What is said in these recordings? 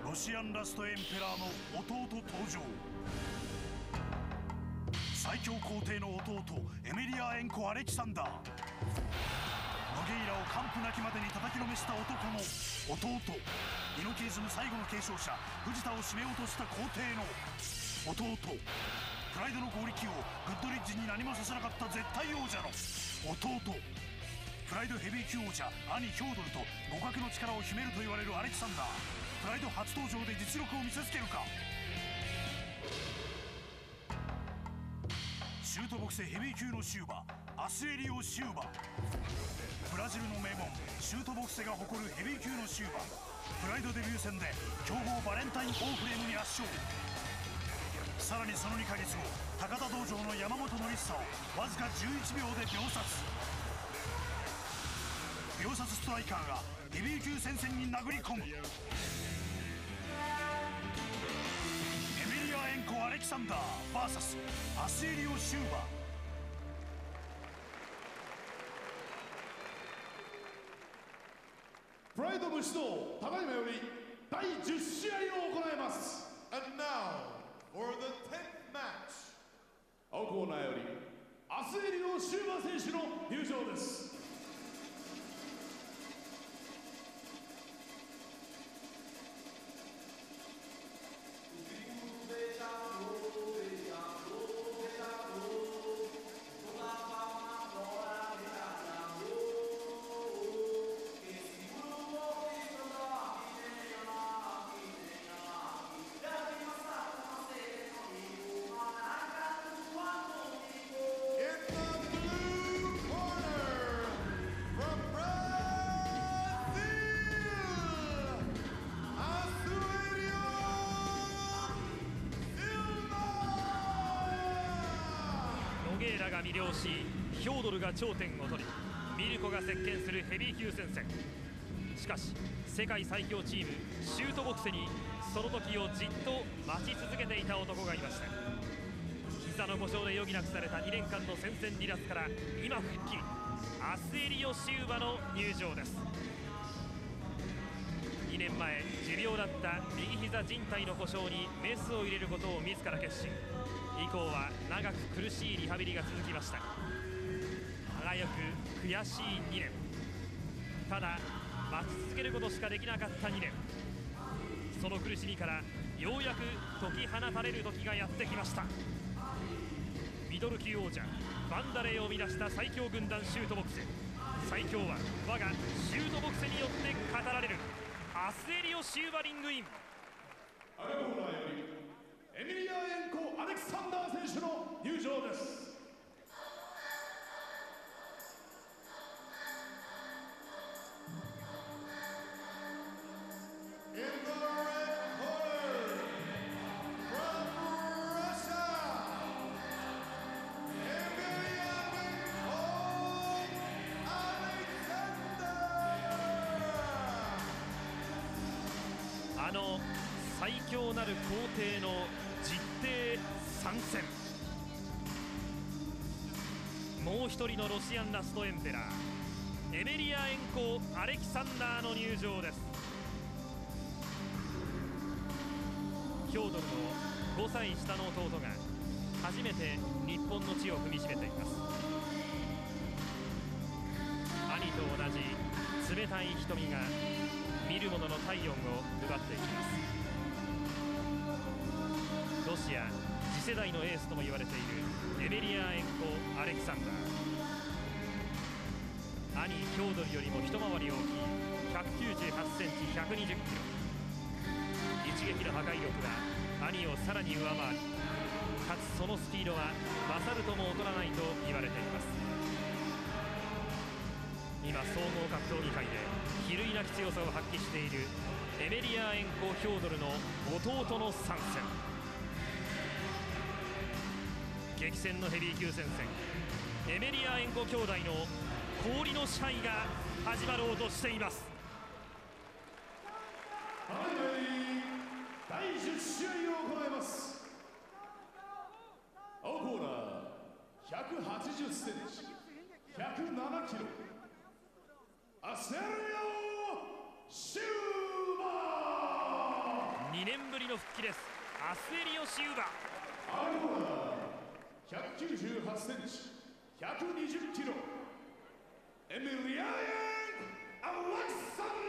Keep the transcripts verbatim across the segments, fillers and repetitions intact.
ロシアンラストエンペラーの弟登場。最強皇帝の弟エメリアーエンコ・アレキサンダー。ノゲイラを完膚なきまでに叩きのめした男の弟、イノキイズム最後の継承者藤田を締め落とした皇帝の弟、プライドの合力をグッドリッジに何もさせなかった絶対王者の弟、プライドヘビー級王者兄ヒョードルと互角の力を秘めると言われるアレキサンダー。プライド初登場で実力を見せつけるか。シュートボクセヘビー級のシューバアスエリオ・シューバ。ブラジルの名門シュートボクセが誇るヘビー級のシューバ。プライドデビュー戦で強豪バレンタイン・オーフレームに圧勝。さらにそのにかげつご、高田道場の山本典久をわずかじゅういちびょうで秒殺。秒殺ストライカーがヘビー級戦線に殴り込む。エメリアーエンコ・アレキサンダー ブイエス アスエリオ・シューバ。 プライド武士道ただいまよりだいじゅっしあいを行います。 And now for the tenth match. 青コーナーよりアスエリオ・シューバ選手の入場です。 ノゲイラが魅了し、ヒョードルが頂点を取り、ミルコが席巻するヘビー級戦線。しかし世界最強チームシュートボクセにその時をじっと待ち続けていた男がいました。膝の故障で余儀なくされたにねんかんの戦線離脱から今復帰、アスエリオ・シューバの入場です。にねんまえ持病だった右膝靭帯の故障にメスを入れることを自ら決心。以降は長く苦しいリハビリが続きました。輝く悔しいにねん、ただ待ち続けることしかできなかったにねん。その苦しみからようやく解き放たれる時がやってきました。ミドル級王者バンダレーを生み出した最強軍団シュートボクセ。最強は我がシュートボクセによって語られるアスエリオ・シューバリングイン。 赤コーナーよりエミリア・エンコ・アレキサンダー選手の入場です。 In the red corner, from Russia, Emelianenko Alexander。 あの最強なる皇帝の実弟参戦。もう一人のロシアンラストエンペラーエメリアエンコ・アレキサンダーの入場です。ヒョードルのごさい下の弟が初めて日本の地を踏みしめています。兄と同じ冷たい瞳が見る者の体温を奪っていきます。ロシア次世代のエースとも言われているエメリア・エンコ・アレキサンダー。兄ヒョードルよりも一回り大きいひゃくきゅうじゅうはちセンチひゃくにじゅっキロ。一撃の破壊力が兄をさらに上回り、かつそのスピードは勝るとも劣らないと言われています。今総合格闘技界で比類なき強さを発揮しているエメリア・エンコ・ヒョードルの弟の参戦。激戦のヘビー級戦線、エメリア・エンコ兄弟の氷の支配が始まろうとしています。 だいじゅっしあいを行います。青コーナーひゃくはちじゅっセンチひゃくななキロ、アスエリオ・シューバー。 にねんぶりの復帰です。アスエリオシウバ。 ひゃくきゅうじゅうはちセンチ、ひゃくにじゅっキロ、エメリアエン・アレクサン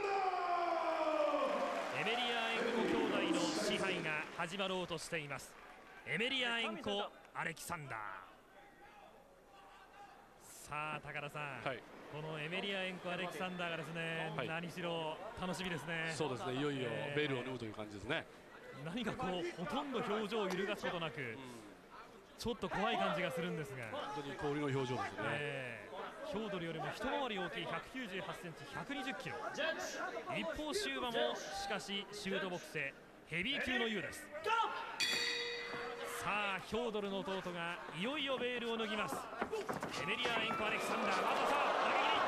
ダー。 エメリアエンコ兄弟の支配が始まろうとしています。エメリアエンコ・アレキサンダー。さあ高田さん、はい、このエメリアエンコ・アレキサンダーがですね、はい、何しろ楽しみですね。 そうですね、いよいよベールを脱ぐという感じですね。 えー、何かこうほとんど表情を揺るがすことなく、うん、ちょっと怖い感じがするんですが、 本当に氷の表情ですね。 えーヒョードルよりも一回り大きいひゃくきゅうじゅうはちセンチ、ひゃくにじゅっキロ。一方シューバもしかしシュートボックスへヘビー級の優です。さあヒョードルの弟がいよいよベールを脱ぎます。エメリアエンコ・アレキサンダー、まずはさあ投げ切りいった。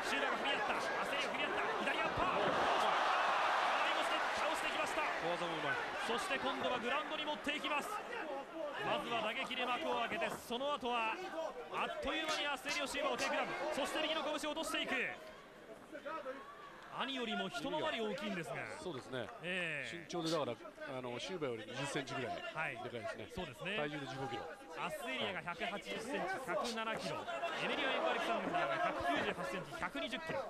シューバが振り合った、アセリが振り合った、左アッパー、ありもして倒してきました。 小技もうまい。 そして今度はグラウンドに持っていきます。まずは打撃で幕を開けて、その後はあっという間にアスエリオシーバーをテイクダウン、そして右の拳を落としていく。兄よりも一回り大きいんですが、 そうですね、 えー、 身長でだからあのシューバーよりにじゅっセンチぐらいでかいですね。 そうですね、 体重でじゅうごキロ。 アスエリアがひゃくはちじゅっセンチ、ひゃくななキロ、エメリアエンコ・アレキサンダーがひゃくきゅうじゅうはちセンチ、ひゃくにじゅっキロ。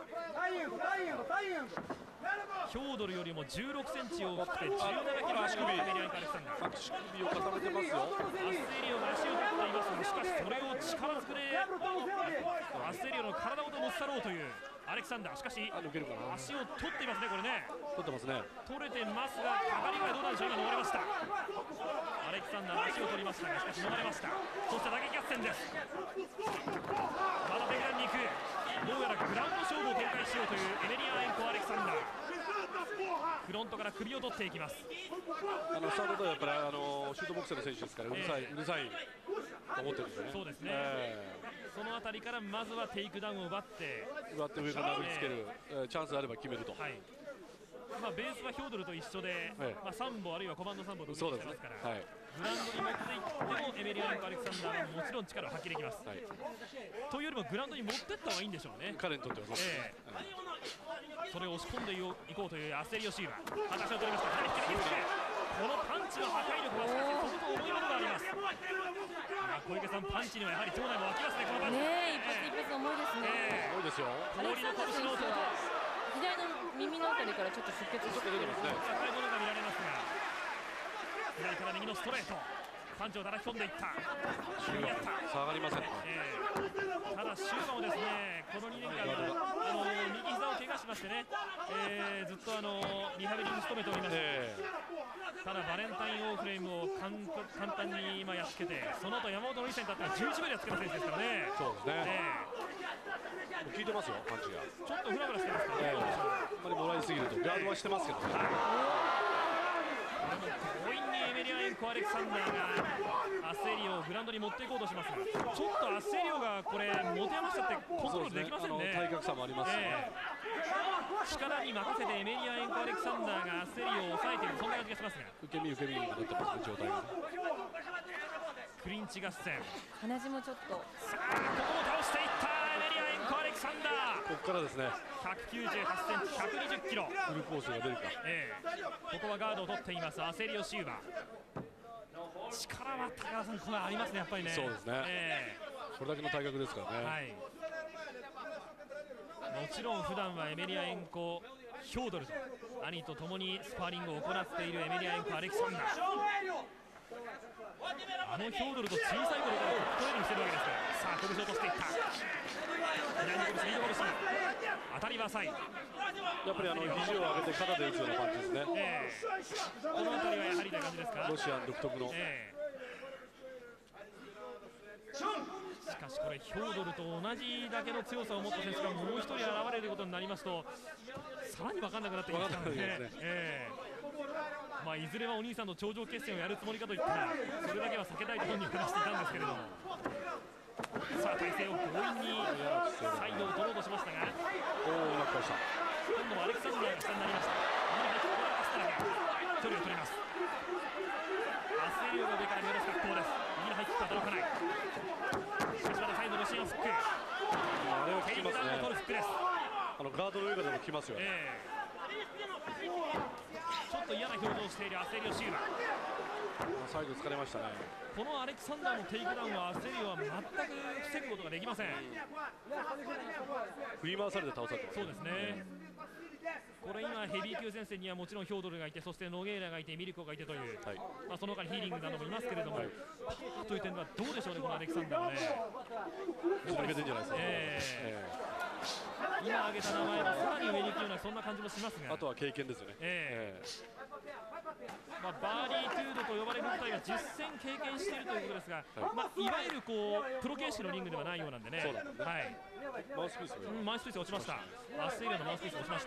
ヒョードルよりもじゅうろくセンチ大きくてじゅうななキロ足首、エメリアエンコ・アレキサンダー。 足首を重ねてますよ。 アスエリオが足を取っていますが、しかしそれを力ずくでアスエリオの体ごと持ち去ろうというアレキサンダー。しかし足を取っていますね、これね。 取ってますね。 取れてますが、かかりがどうなんでしょう。今逃れました。アレキサンダーの足を取りましたが、しかし逃れました。そして打撃合戦です。まだベテランに行く。どうやらグラウンド勝負を展開しようというエメリアエンコ・アレキサンダー。フロントから首を取っていきます。 あのスタートとやっぱりあのシュートボックスの選手ですから、うるさい、えー、うるさいと思ってるんですね。 そうですね、 えー、そのあたりからまずはテイクダウンを奪って奪って上から殴りつける、えー、チャンスがあれば決めると。はい、 まあ、ベースはヒョードルと一緒で、えーまあ、サンボあるいはコマンドサンボとしてますから、はい、グラウンドに持っていってもエメリアエンコ・アレキサンダーはもちろん力を発揮できます、はい、というよりもグラウンドに持っていった方がいいんでしょうね、 彼にとってはそうですね、 えー、それを押し込んでいこうというアスエリオシーバー。形を取りました。左利き右利き、このパンチの破壊力はしかし相当重いものがあります。小池さん、パンチにはやはり場内も湧きますね、このパンチ。 ねえ、一発一発重いですね。 えー、重いですよ。 氷の拳の音、 左の耳のあたりからちょっと出血してるますね。 高いものが見られますが、左から右のストレート、パンチを叩き込んでいった。 下がりません、 えー、ただシューバもですね、このにねんかんはあの右膝を怪我しましてね、えー、ずっとあのリハビリに努めております、えー、ただバレンタインオーフレームを簡単に今やっつけて、その後山本の一戦だったらじゅういちびょうでやっつけた選手ですからね。 そうですね、えー、効いてますよ、パンチがちょっとフラフラしてますからね、えー、 あんまりもらいすぎるとガードはしてますけどね。 強引にエメリアエンコ・アレキサンダーがアスエリオをグラウンドに持っていこうとしますが、ちょっとアスエリオがこれ持て余しちゃってコントロールできませんね。 体格差もありますし、ね、 えー、力に任せてエメリアエンコ・アレキサンダーがアスエリオを抑えている、そんな感じがしますが、 受け身受け身になってますね、状態が。 クリンチ合戦、 鼻血もちょっと、 さあここも倒していったエメリアエンコ・アレキサンダー。 ここからですね、 ひゃくきゅうじゅうはちセンチ、ひゃくにじゅっキロ、 フルコースが出るか、 えー、ここはガードを取っていますアセリオシウバ。力は高田さん、これありますね、やっぱりね。 そうですね、えー、これだけの体格ですからね、はい、 もちろん普段はエメリアエンコ・ヒョードルと兄と共にスパーリングを行っているエメリアエンコ・アレキサンダー。あのヒョードルと小さい頃からトレーニングしてるわけですから。さあ拳を落としていった、左の拳、右の拳、当たりは浅い。やっぱりあの肘を上げて肩で打つような感じですね、 えー、この辺りはやはりという感じですか。 ロシアン独特の、 えー、しかしこれヒョードルと同じだけの強さを持った選手がもう一人現れるということになりますと、さらに分かんなくなってきますからね。えー、まあいずれはお兄さんの頂上決戦をやるつもりかといったら、それだけは避けたいと本人話していたんですけれども、さあ体勢を強引にサイドを取ろうとしましたが、 おお、なってました。 今度はアレキサンダーが下になりました。距離を取ります。アスエリオが上から見下ろす格好です。右のハイキックは届かない。しかしまだサイドのシーンフック、 あれを聞きますね。 テイクダウンを取るフックです。 あのガードの上からでも来ますよね、 えー、ちょっとと嫌な表情をしているアセリオ・シウバ。 サイド疲れましたね。 このアレクサンダーのテイクダウンはアセリオは全く防ぐことができません。 振り回されて倒されてます。 そうですね。これ今ヘビー級戦線にはもちろんヒョードルがいて、そしてノゲイラがいて、ミルコがいてという、はい、まあその他にヒーリングなどもいますけれども、はい、パワーという点ではどうでしょうね、このアレキサンダーはね。 ちょっと抜けてんじゃないですか。 えーえー、今挙げた名前はさらに上に行くようなそんな感じもしますが、 あとは経験ですよね。えーえーまあ、バーリートゥードと呼ばれる舞台は実戦経験しているということですが、はいまあ、いわゆるこうプロ形式のリングではないようなんでね。 そうなんですね。 はい、 マウスピース、 うん、マウスピース落ちました。アステリアのマウスピース落ちました。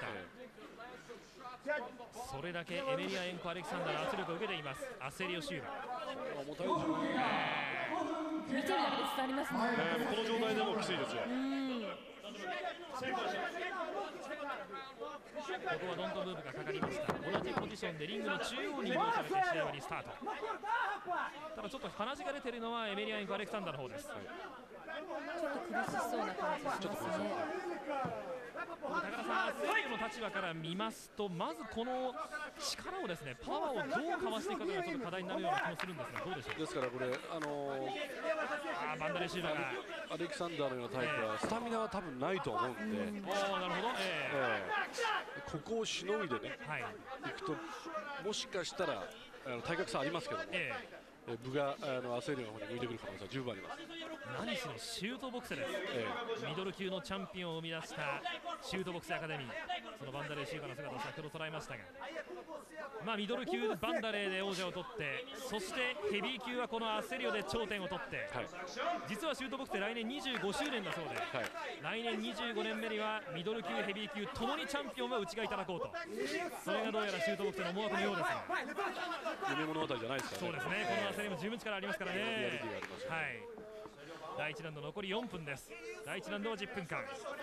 それだけエメリア・エンコ・アレキサンダーの圧力を受けています。アセリオ・シューバ。 重たいですよね。 見てるだけで伝わりますね。 えー、この状態でもきついですよ。 ここはドントムーブがかかりました。同じポジションでリングの中央に移動されて試合はリスタート。ただちょっと鼻血が出ているのはエメリア・エンコ・アレキサンダーの方です。はい、 ちょっと苦しそうな感じがしますね。 高田さん、アセリオの立場から見ますと、まずこの力をですね、パワーをどうかわしていくかというのがちょっと課題になるような気もするんですが、どうでしょう。 ですからこれ、あのー、 あバンダレシューバーがアレキサンダーのようなタイプはスタミナは多分ないと思うんで、うん、 おなるほど、えーえー、ここをしのいでね、はい、いくともしかしたらあの体格差ありますけども、えー部があのアセリオの方に向いてくる可能性は十分あります。 何しろシュートボクセです、ええ、ミドル級のチャンピオンを生み出したシュートボクセアカデミー、そのバンダレーシューバーの姿を先ほど捉えましたが、まあ、ミドル級バンダレーで王者を取って、そしてヘビー級はこのアセリオで頂点を取って、はい、実はシュートボクセ来年にじゅうごしゅうねんだそうで、はい、来年にじゅうごねんめにはミドル級ヘビー級ともにチャンピオンは内がいただこうと、それがどうやらシュートボクセの思惑のようですが、 夢物語じゃないですかね。 そうですね、このアセリオも十分力ありますからね。はい、第一ラウンド残りよんぷんです。第一ラウンドはじゅっぷんかん。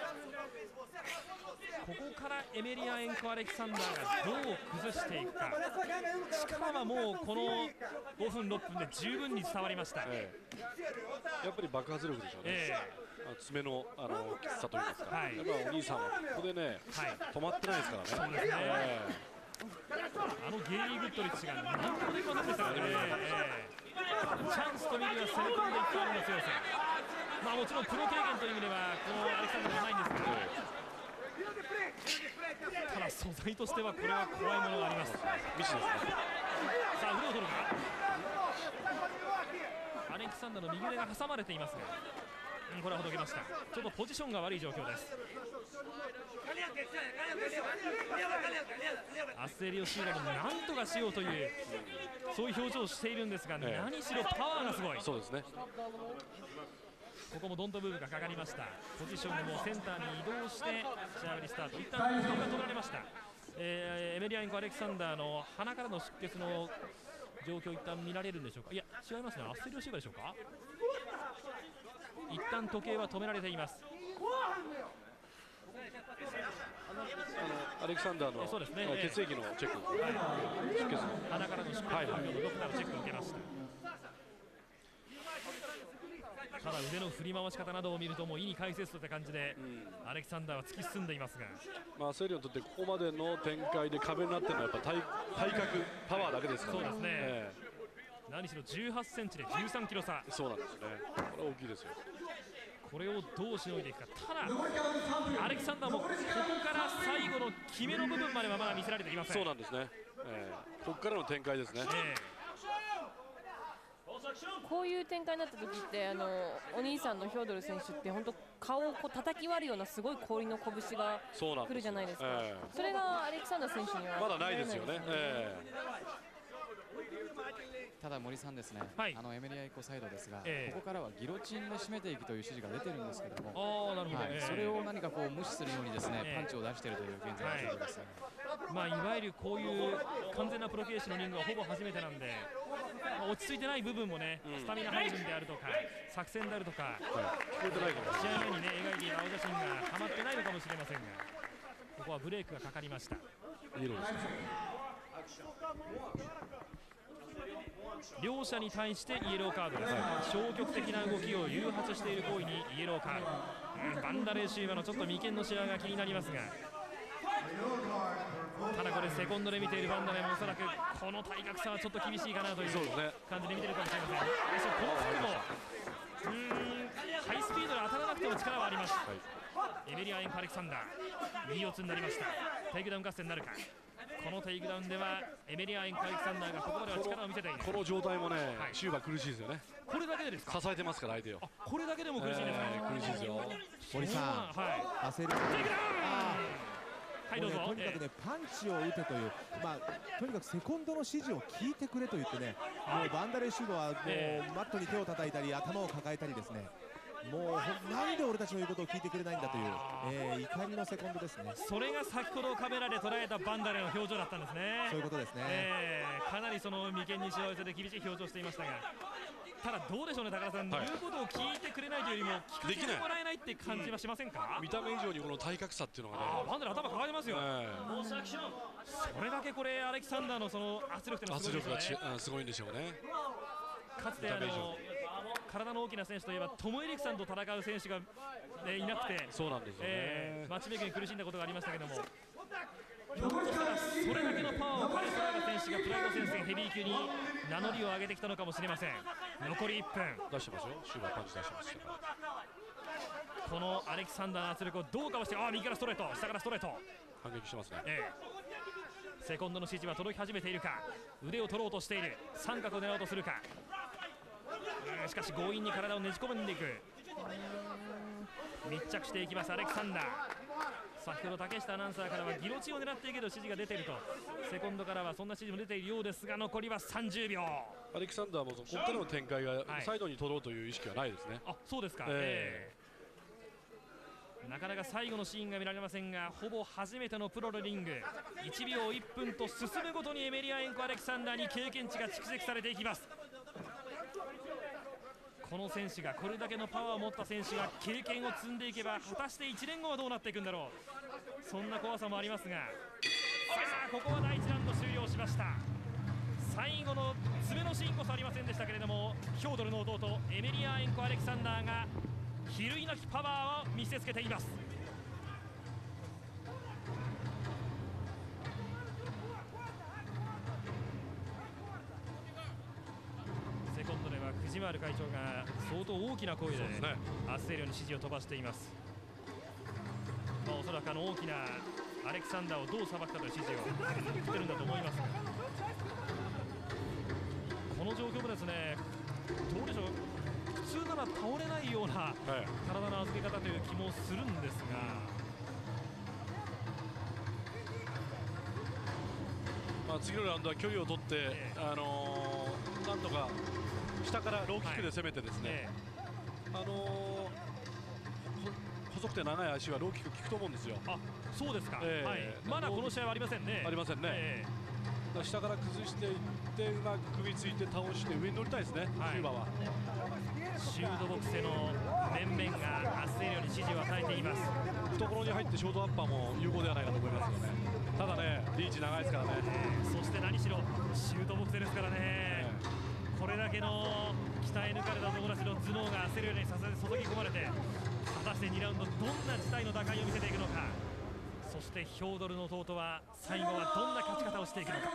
ここからエメリア・エンコ・アレキサンダーがどう崩していくか。力はもうこのごふんろっぷんで十分に伝わりました、ええ、やっぱり爆発力でしょうね、ええ、爪のあのきつさといいますか、はい、やっぱお兄さんはここでね、はい、止まってないですからね。 そうですね、ええ、あのゲイリー・グッドリッチが何ともできませんでしたからね、えー、チャンスと見るには攻め込んでいくための強さ、まあ、もちろんプロ経験という意味ではこのアレキサンダーではないんですけど、ただ素材としてはこれは怖いものがあります。 ミスですね。 さあ腕を取るか。アレキサンダーの右腕が挟まれていますが、うん、これはほどけました。ちょっとポジションが悪い状況です。アスエリオ・シーラも何とかしようというそういう表情をしているんですが、ええ、何しろパワーがすごい。 そうですね。 ここもドントブーブがかかりました。ポジションもセンターに移動して試合リスタート。一旦時間が取られました。えー、エメリア・エンコ・アレキサンダーの鼻からの出血の状況一旦見られるんでしょうか。いや違いますね、アスエリオ・シーラでしょうか。一旦時計は止められています。 あのアレキサンダーの、ね、血液のチェック、はい、 鼻からの出血のドクターのチェックを受けました。ただ腕の振り回し方などを見るともう意に介せずといった感じで、うん、アレキサンダーは突き進んでいますが、 まあ、アセリオにとってここまでの展開で壁になっているのはやっぱ体体格パワーだけですからね。 そうですね、えー、何しろじゅうはちセンチでじゅうさんキロ差。 そうなんですね。これは大きいですよ。 これをどうしのいでいくか。ただアレキサンダーもここから最後の決めの部分まではまだ見せられていません。 そうなんですね、えー、ここからの展開ですね、えーこういう展開になった時ってあのお兄さんのヒョードル選手って本当顔をこう叩き割るようなすごい氷の拳が来るじゃないですか。 そ, す、えー、それがアレキサンダー選手にはまだないですよね、えー、ただ森さんですね、はい、あのエメリア・エコサイドですが、えー、ここからはギロチンで締めていくという指示が出てるんですけども、 あなるほど、はい、 それを何かこう無視するようにですね、えー、パンチを出しているという現在の状況です、はい。 まあ、いわゆるこういう完全なプロ形式のリングはほぼ初めてなんで、まあ、落ち着いてない部分もね、うん、スタミナ配分であるとか作戦であるとか、はい、試合前にね描いている青写真がはまってないのかもしれませんが、ここはブレークがかかりました。 イエローですね。 両者に対してイエローカードです、はい、消極的な動きを誘発している行為にイエローカード、うん、バンダレーシーバのちょっと眉間のシワが気になりますが、たただこれセコンドで見ているバンダレもおそらくこの体格差はちょっと厳しいかなという感じで見ているかもしれません。この服もうーんハイスピードで当たらなくても力はあります。エメリア・エンコ・アレクサンダー、右四つになりました。テイクダウン合戦になるか。このテイクダウンではエメリア・エンコ・アレクサンダーがここまでは力を見せている。 この状態もね、はい、シューバー苦しいですよね。 これだけでですか。 支えてますから相手を。 これだけでも苦しいですか。 えー、苦しいですよ。 森さん、はい、焦る。テイクダウン。はい、どうぞ。とにかくね、パンチを打てという、まあ、とにかくセコンドの指示を聞いてくれと言ってね、もうバンダレーシューバーはもうマットに手を叩いたり頭を抱えたりですね。もうなんで俺たちの言うことを聞いてくれないんだという、えー、怒りのセコンドですね。 それが先ほどカメラで捉えたバンダレの表情だったんですね。 そういうことですね。 えー、かなりその眉間にしわ寄せで厳しい表情をしていましたが、ただどうでしょうね、高田さん、はい、言うことを聞いてくれないというよりも聞かせてもらえないって感じはしませんか。 見た目以上にこの体格差っていうのがね、 バンダレ頭抱えてますよ、えー、それだけこれアレキサンダーのその圧力ってのはすごいですよね。 圧力がすごいんでしょうね。 かつてあの体の大きな選手といえばトム・エリクさんと戦う選手が、ね、いなくて、 そうなんですよね、 えー、マッチメイクに苦しんだことがありましたけども、ひょっとしたらそれだけのパワーを兼ね備えた選手がプライド戦線ヘビー級に名乗りを上げてきたのかもしれません。残りいっぷん出してますよ。シューバーパンチ出してますから。 このアレキサンダーの圧力をどうかわして、ああ右からストレート、下からストレート反撃してますね、 えー、セコンドの指示は届き始めているか。腕を取ろうとしている。三角を狙おうとするか。しかし強引に体をねじ込んでいく。密着していきますアレキサンダー。先ほど竹下アナウンサーからはギロチンを狙っていけど指示が出ていると、セコンドからはそんな指示も出ているようですが、残りはさんじゅうびょう。 アレキサンダーもここからの展開がサイドに取ろうという意識はないですね。 あ、そうですか、えー、なかなか最後のシーンが見られませんが、ほぼ初めてのプロのリング、いちびょういっぷんと進むごとにエメリア・エンコ・アレキサンダーに経験値が蓄積されていきます。この選手が、これだけのパワーを持った選手が経験を積んでいけば、果たしていちねんごはどうなっていくんだろう、そんな怖さもありますが、さあここはだいいちラウンド終了しました。最後の爪のシーンこそありませんでしたけれども、ヒョードルの弟エメリア・エンコ・アレキサンダーが比類なきパワーを見せつけています。セコンドでは藤丸会長が相当大きな声でアスエリオに指示を飛ばしています。まあ、おそらくあの大きなアレキサンダーをどうさばくかという指示を振ってるんだと思いますが、この状況もですね、どうでしょう、普通なら倒れないような体の預け方という気もするんですが、 まあ、次のラウンドは距離を取って、えー、あのー、なんとか下からローキックで攻めてですね、はい、えー、あのー細くて長い足はローキック効くと思うんですよ。 あ、そうですか、えーはい、まだこの試合はありませんね。 ありませんね、えー、だ下から崩していってうまく首ついて倒して上に乗りたいですね、はい、シューバーは。 シュートボックスへの面々がアスエリオに指示を与えています。 懐に入ってショートアッパーも有効ではないかと思いますよね。ただね、リーチ長いですからね、 えー、そして何しろシュートボックスですからね、えー、これだけの鍛え抜かれた友達の頭脳がアスエリオに注ぎ込まれて、果たしてにラウンドどんな事態の打開を見せていくのか、そしてヒョードルの弟は最後はどんな勝ち方をしていくのか。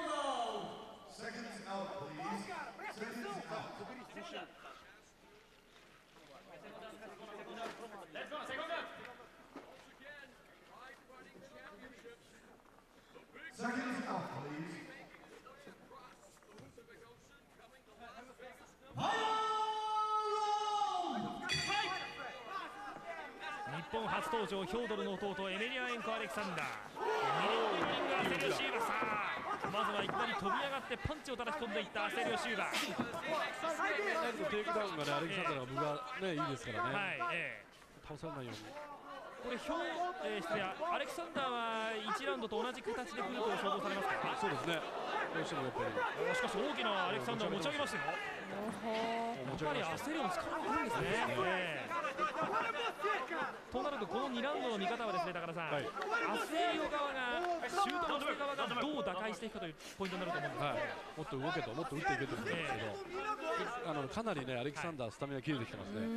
日本初登場ヒョードルの弟エメリア・エンコ・アレキサンダー、にねんぶりリングアセリオ・シューバー、さあまずはいきなり飛び上がってパンチを叩き込んでいったアセリオ・シューバー。 テイクダウンがね、アレキサンダーの分がね、いいですからね、 はい、えー、倒されないように。 これ、ヒョー、えー、失礼、アレキサンダーはいちラウンドと同じ形で来ると想像されますか。 そうですね、どうしてもやっぱり。 しかし大きなアレキサンダーを持ち上げましたよ。やっぱりアセリオの力があるんですね。えーとなるとこのにラウンドの見方はですね、高田さん、はい、アスエリオ側がシュートボックス側がどう打開していくかというポイントになると思うんです、はい、 もっと動けと、もっと打っていけと思うんですけど、えー、あのかなりねアレキサンダー、はい、スタミナ切れてきてますね。うん、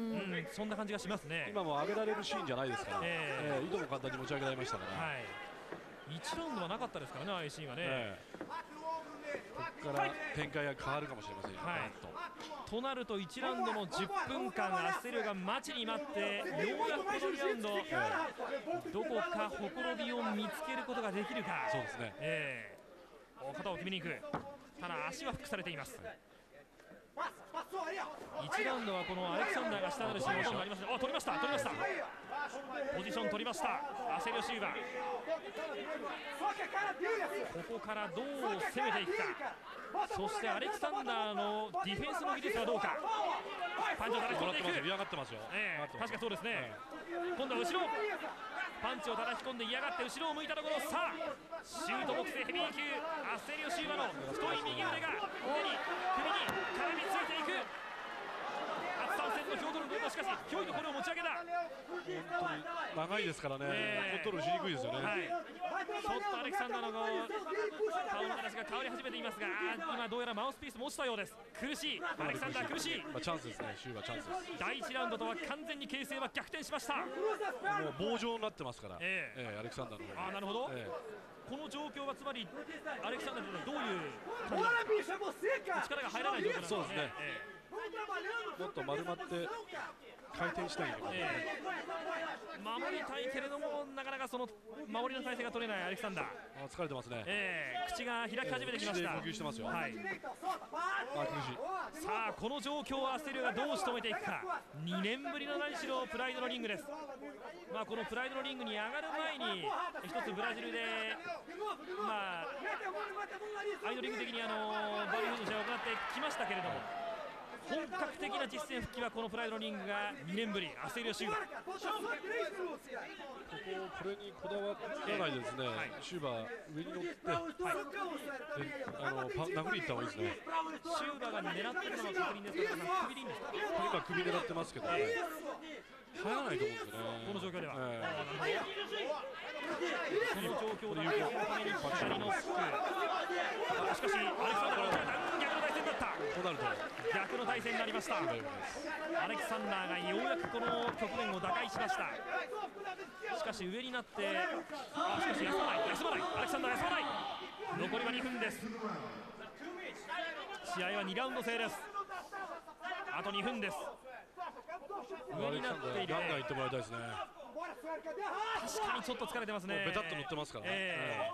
そんな感じがしますね。 今も上げられるシーンじゃないですから、えーえー、井戸も簡単に持ち上げられましたから、 はい、 いちラウンドはなかったですからね、ああいうシーンはね、えー、 ここから展開が変わるかもしれませんよ、はい、 となるといちラウンドのじゅっぷんかんアセリオが待ちに待って、ようやくこのにラウンド、えー、どこかほころびを見つけることができるか。 そうですね、 えー、肩を決めに行く。ただ足はフックされています。いちラウンドはこのアレクサンダーが下なるシーンがあります。あ、取りました取りました。ポジション取りました。アセリオシューバー、ここからどう攻めていくか。そしてアレクサンダーのディフェンスの技術はどうか。パンチを叩き込んでいく。 嫌がってますよ、 えー、確かそうですね、えー、今度は後ろパンチを叩き込んで嫌がって後ろを向いたところ、さあシュートボックスでヘビー級アセリオシューバーの太い右腕が腕に首に絡みついていく。初参戦のヒョードルの動画、しかし驚異のこれを持ち上げた。 本当に長いですからね、えー、コントロールしにくいですよね、はい、 ちょっとアレクサンダーの顔の形が変わり始めていますが、今どうやらマウスピースも落ちたようです。苦しいアレクサンダー、苦しい、 まあ、チャンスですね、シューバーチャンスです。 だいいちラウンドとは完全に形勢は逆転しました。もう棒状になってますから、えーえー、アレクサンダーの方が。 あ、なるほど、えー、この状況はつまりアレクサンダーというのはどういう力が入らない状況なんですか。 そうですね、えーもっと丸まって回転したいんだけど、ね、 えー、守りたいけれどもなかなかその守りの体勢が取れないアレクサンダー。 あ、疲れてますね、 えー、口が開き始めてきました。 口で呼吸してますよ、はい、あ、苦しい。 さあこの状況をアセリオがどう仕留めていくか。にねんぶりの何しろプライドのリングです。まあこのプライドのリングに上がる前に一つブラジルでまあアイドリング的にあのバリフードの試合を行ってきましたけれども、本格的な実戦復帰はこのプライドのリングがにねんぶり。アセリオシューバー、こここれにこだわらないですね、はい、シューバー上に乗って、はい、あのパ殴りいった方がいいですね。 シューバーが狙っているのは確認ですから、首でいいんですか。 今首狙ってますけど、ね、えー、入らないと思うんですよね、 この状況では、えー、 この状況でいうと左のフック、しかしアレクサンダーが逆の対戦だった。 となると逆の対戦になりました。アレクサンダーがようやくこの局面を打開しました。しかし上になって、あ、しかし休まない休まないアレクサンダー休まない。残りはにふんです。試合はにラウンド制です。あとにふんです。上になっている。 ガンガンいってもらいたいですね。 確かにちょっと疲れてますね。 ベタッと乗ってますからね、え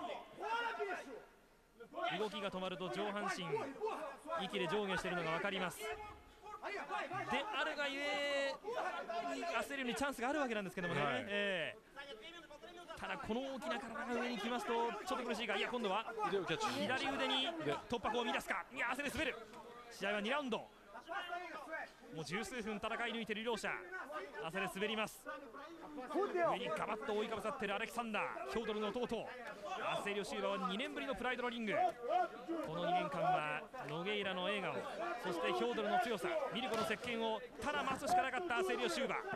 ー、動きが止まると上半身息で上下しているのが分かります。であるがゆえ焦るにチャンスがあるわけなんですけどもね、はい、えー、ただこの大きな体が上に来ますとちょっと苦しいが、いや今度は左腕に突破口を見出すか。いや、焦り滑る。試合はにラウンド、もう十数分戦い抜いている両者。焦り滑ります。上にガバッと覆いかぶさっているアレクサンダー、ヒョードルの弟。アセリオシューバーはにねんぶりのプライドのリング。このにねんかんはノゲイラの笑顔、そしてヒョードルの強さ、ミルコの石鹸をただ増すしかなかったアセリオシューバー。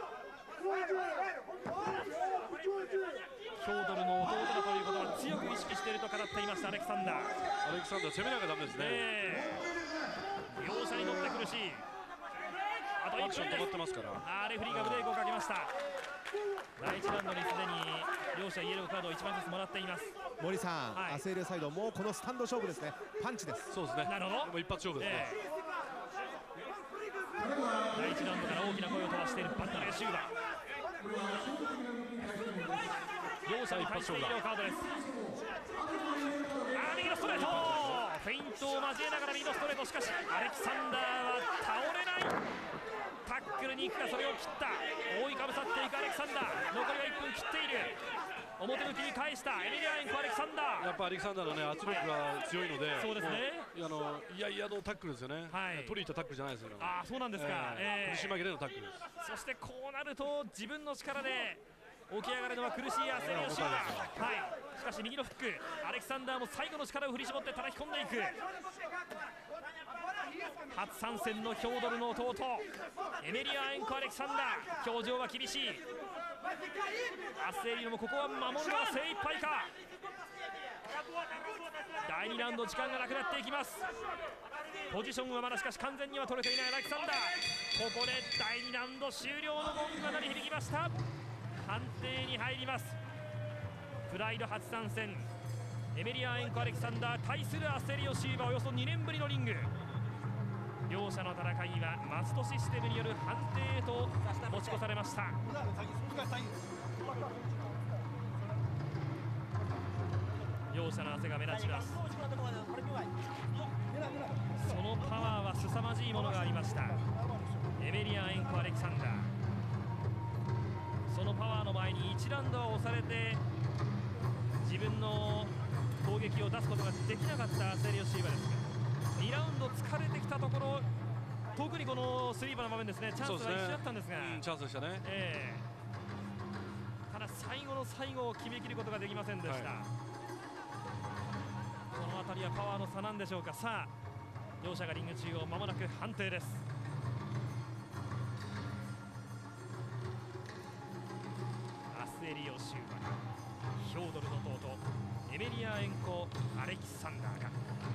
ヒョードルの弟だということは強く意識していると語っていましたアレクサンダー。 アレクサンダー攻めなきゃダメですね、 えー、両者に乗って苦しい。あといっぷんです。あー、レフェリーがブレーキをかけました。だいいちラウンドにすでに両者イエローカードをいちまんずつもらっています。 森さん、はい、アセリオサイドもうこのスタンド勝負ですね。パンチです。 そうですね。 なるほど。 もう一発勝負ですね、 えー、だいいちラウンドから大きな声を飛ばしているバンダレーシューバー。両者に対してイエローカードです。あー、右のストレート、フェイントを交えながら右のストレート。しかしアレクサンダーは倒れない。タックルに行くか、それを切った。覆いかぶさっていくアレクサンダー。残りはいっぷん切っている。表向きに返したエミリアエンコアレクサンダー。 やっぱアレクサンダーの、ね、圧力が強いので、はい、 そうですね。 あのいやいやのタックルですよね、はい、取りに行ったタックルじゃないですよね。 ああ、そうなんですか。 えー、苦し紛れのタックルです。 そしてこうなると自分の力で起き上がるのは苦しいアセリオシューバー、はい、しかし右のフック、アレクサンダーも最後の力を振り絞って叩き込んでいく。初参戦のヒョードルの弟エメリアエンコ・アレクサンダー、表情は厳しい。アセリオもここは守るのは精一杯か。だいにラウンド時間がなくなっていきます。ポジションはまだしかし完全には取れていないアレクサンダー。ここでだいにラウンド終了のゴングが鳴り響きました。判定に入ります。 プライド初参戦、エメリア・エンコ・アレキサンダー対するアセリオ・シーバ、およそにねんぶりのリング。両者の戦いはマストシステムによる判定へと持ち越されました。両者の汗が目立ちます。そのパワーは凄まじいものがありました。エメリア・エンコ・アレキサンダー、そのパワーの前にいちラウンドは押されて自分の攻撃を出すことができなかったアセリオ・シーバですが、にラウンド疲れてきたところ、特にこのスリーバーの場面ですね、チャンスは一緒だったんですが、 うん、チャンスでしたね、 えー、ただ最後の最後を決めきることができませんでした、はい、この辺りはパワーの差なんでしょうか。さあ両者がリング中央、まもなく判定です。アセリオ・シューバー、ヒョードルの弟エメリア・エンコ・アレキサンダーが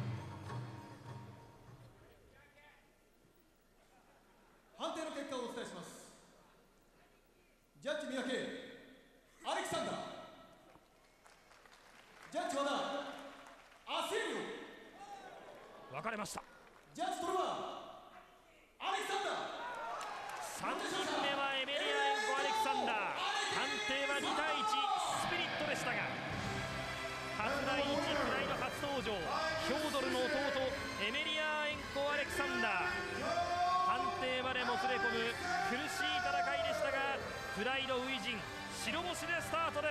判定の結果をお伝えします。ジャッジ三宅アレキサンダー、ジャッジ和田アセリオ、分かれました。 ジャッジトルバーアレキサンダー、 さんにんめはエメリア・エンコ・アレキサンダー、判定はにたいいちスピリットでしたが、初来日プライド初登場、ヒョードルの弟エメリア・エンコ・アレキサンダー、判定までもつれ込む苦しい戦いでしたが、プライド初陣白星でスタートです。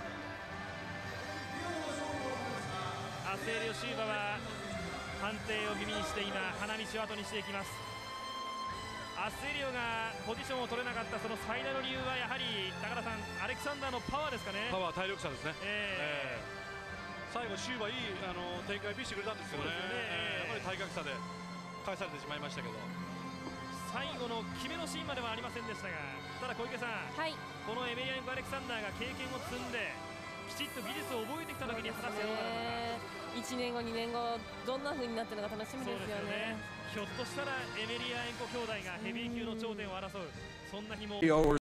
アセリオ・シューバは判定を耳にして今花道を後にしていきます。アセリオがポジションを取れなかったその最大の理由はやはり高田さん、アレキサンダーのパワーですかね。 パワー、体力差ですね、 えーえー、最後シューバーいいあの展開見せてくれたんですけどね、えー、やっぱり体格差で返されてしまいましたけど、 最後の決めのシーンまではありませんでしたが、ただ小池さん、 はい、このエメリア・エンコ・アレキサンダーが経験を積んできちっと技術を覚えてきた時に果たしてどうなるのか、 いちねんごにねんごどんな風になってるのか楽しみですよね。 ひょっとしたらエメリア・エンコ兄弟がヘビー級の頂点を争う、そんな日も